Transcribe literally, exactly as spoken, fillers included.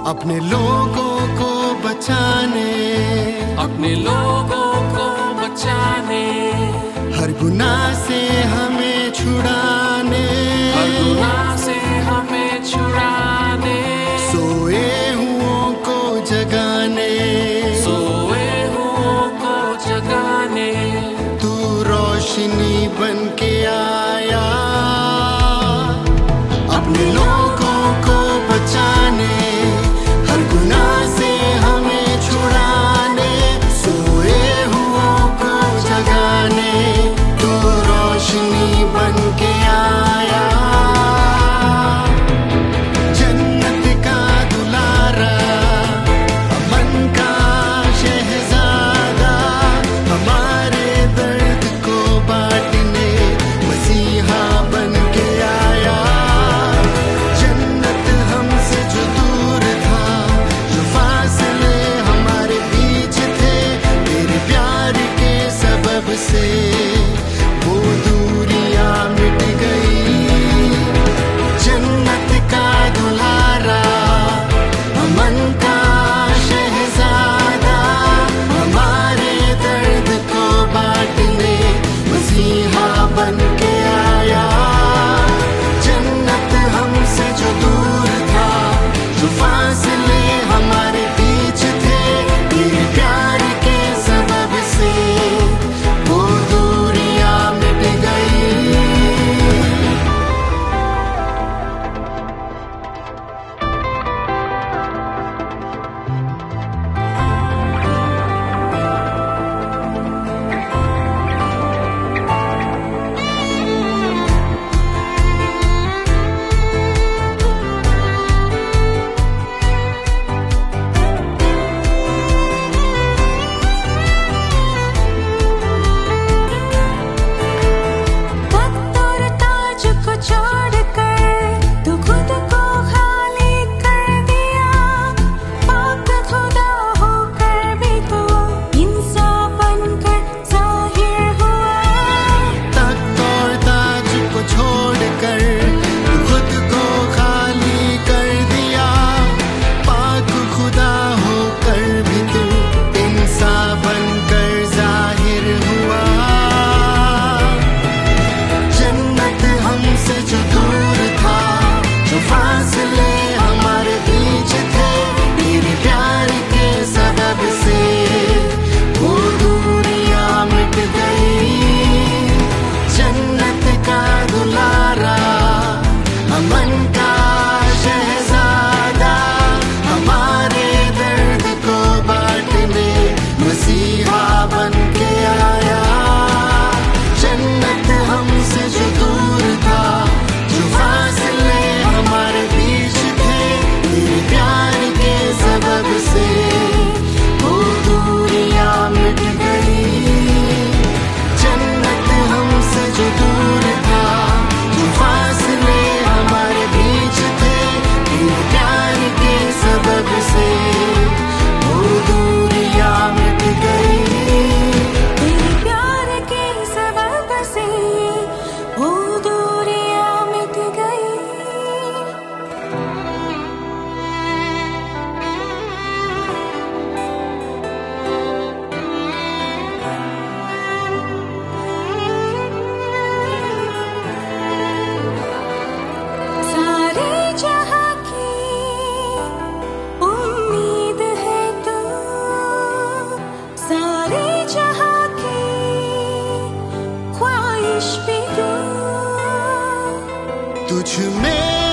अपने लोगों को बचाने, अपने लोगों को बचाने, हर गुनाह से हमें छुड़ाने, हर गुनाह से हमें छुड़ाने, सोए हुओं को जगाने, सोए हुओं को जगाने, तू रोशनी बन के आया, अपने लोगों को बचाने, हर गुनाह से हमें छुड़ाने, सोए हुओं को जगाने, तू रोशनी बन के आया। जन्नत का दुलारा, अमन का शहजादा, हमारे दर्द को बांटने मसीहा बन के आया। जन्नत हमसे जो दूर था, जो फासले हमारे बीच थे, तेरे प्यार के सबब से वो दूरियां मिट गई। जन्नत का दुलारा, अमन का शहजादा, हमारे दर्द को बांटने मसीहा बन के आया। जन्नत हमसे जो दूर था, जो फासले हमारे बीच थे, तेरे प्यार के सबब से वो दूरियां मिट गई। तख्त और ताज को छोड़कर तू खुद को खाली कर दिया। पाक खुदा होकर भी तू इंसान बनकर जाहिर हुआ। तख्त और ताज को छोड़कर तू खुद को खाली कर दिया। पाक खुदा होकर भी तू इंसान बनकर जाहिर हुआ। जन्नत हमसे जो दूर था, जो फासले हमारे बीच थे, तेरे प्यार के सबब से वो दूरियां मिट गई। जन्नत का दुलारा, अमन का शहजादा, हमारे दर्द को बांटने मसीहा बन के आया। जन्नत हमसे जो दूर था, जो फासले हमारे बीच थे, तेरे प्यार के सबब से वो दूरियां मिट गई। जन्नत हमसे जो दूर था, जो फासले हमारे बीच थे, तेरे प्यार के सबब से वो दूरियां मिट गई। तेरे प्यार के सबब से वो दूरियां मिट गई। सारे जहां की उम्मीद है तू, सारे जहां की ख्वाहिश भी तू। तुझ में